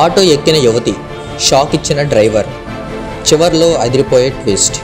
Auto ఎక్కిన యువతి, shock ఇచ్చిన డ్రైవర్, చివర్లో అదిరిపోయే ట్విస్ట్.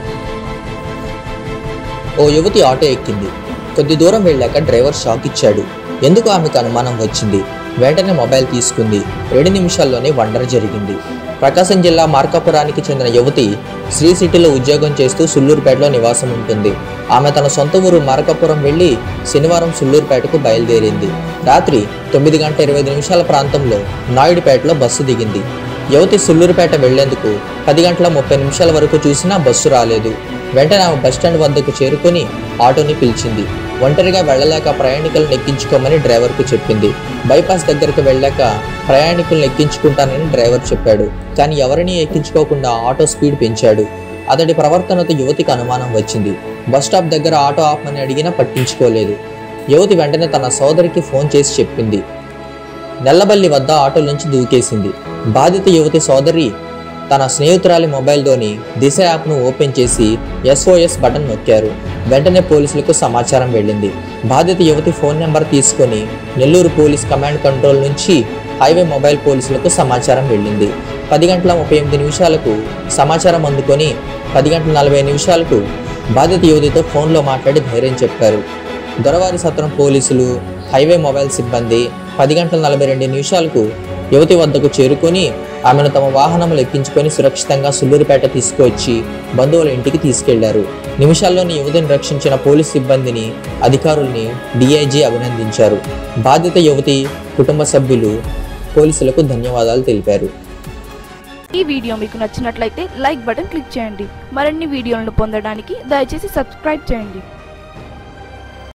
ఓ యువతి ఆటో ఎక్కింది. కొద్ది దూరం వెళ్ళాక డ్రైవర్ షాక్ ఇచ్చాడు. ఎందుకు ఆమెకు అనుమానం వచ్చింది. వెంటనే మొబైల్ తీసుకుంది. 2 నిమిషాల్లోనే వండర్ జరిగింది. ప్రకాశం జిల్లా మార్కాపురానికి చెందిన యువతి శ్రీ సిటీలో ఉద్యోగం చేస్తూ సుళ్లూరుపేటలో నివాసం ఉంటుంది. ఆమె తన సొంత ఊరు మార్కాపురం వెళ్లి శనివారం సుళ్లూరుపేటకు బయలుదేరింది. రాత్రి 9:25 ప్రాంతంలో నాయుడుపేటలో బస్సు దిగింది. యువతి సుళ్లూరుపేట వెళ్లేందుకు 10:30 వరకు చూసినా బస్సు రాలేదు. వెంటనే ఆమె బస్టాండ్ వద్దకు చేరుకొని ఆటోని పిలిచింది. ఒంటరిగా వెళ్లలేక ప్రయాణికులను ఎక్కించుకోమని డ్రైవర్కు చెప్పింది. బైపాస్ దగ్గరకు వెళ్ళాక ప్రయాణికులను ఎక్కించుకుంటానని డ్రైవర్ చెప్పాడు. కానీ ఎవరినీ ఎక్కించుకోకుండా ఆటో స్పీడ్ పెంచాడు. అతడి ప్రవర్తనతో యువతికి అనుమానం వచ్చింది. బస్టాప్ దగ్గర ఆటో ఆపమని అడిగినా పట్టించుకోలేదు. యువతి వెంటనే తన సోదరికి ఫోన్ చేసి చెప్పింది. నెల్లబల్లి వద్ద ఆటో నుంచి దూకేసింది. బాధిత యువతి సోదరి తన స్నేహితురాలి మొబైల్లోని దిశ యాప్ను ఓపెన్ చేసి SOS బటన్ నొక్కారు. వెంటనే పోలీసులకు సమాచారం వెళ్ళింది. బాధిత యువతి ఫోన్ నెంబర్ తీసుకొని నెల్లూరు పోలీస్ కమాండ్ కంట్రోల్ నుంచి హైవే మొబైల్ పోలీసులకు సమాచారం వెళ్ళింది. 10:38 సమాచారం అందుకొని 10:40 బాధిత యువతితో ఫోన్లో మాట్లాడి ధైర్యం చెప్పారు. దొరవారి సత్రం పోలీసులు, హైవే మొబైల్ సిబ్బంది 10:42 యువతి వద్దకు చేరుకొని ఆమెను తమ వాహనంలో ఎక్కించుకొని సురక్షితంగా సుళ్లూరుపేట తీసుకువచ్చి బంధువుల ఇంటికి తీసుకెళ్లారు. నిమిషాల్లోని యువతిని రక్షించిన పోలీస్ సిబ్బందిని, అధికారుల్ని DIG అభినందించారు. బాధిత యువతి కుటుంబ సభ్యులు పోలీసులకు ధన్యవాదాలు తెలిపారు. ఈ వీడియో మీకు నచ్చినట్లయితే లైక్ బటన్ క్లిక్ చేయండి. మరిన్ని వీడియోలను పొందడానికి దయచేసి సబ్స్క్రైబ్ చేయండి.